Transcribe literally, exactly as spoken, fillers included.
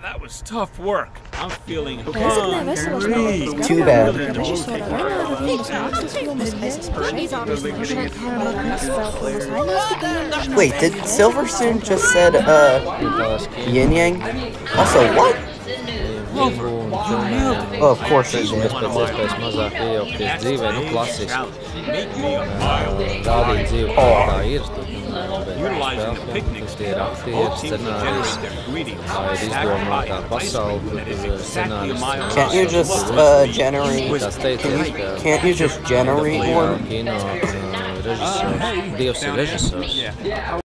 That was tough work. I'm feeling Reizekne veselas melodijas Too bad. režisora Renāra Vīnas mākslas filmas Es esmu šeit, vairākas vēl filmas ainās tikai iemešana. Wait, did Silverstone just said, uh, yin yang? Also, what? Clover, you nailed it. Oh, of course he did. Mēs pēc iespējas mazāk iejaukties dzīvē, nu klasiski. Make me a mile. Rādīt dzīvi, kā tā ir. Bet Utilizing the picnic tas tie ir both aktieri, teams can scenārijs, generate their ingredients. tā ir izdomātā pasaule, That is kur exactly a mile. scenārists. Can't you just, uh, generate... Tas teicies, ka Can't you just generate one? kino uh, režisors, Dievs ir režisors.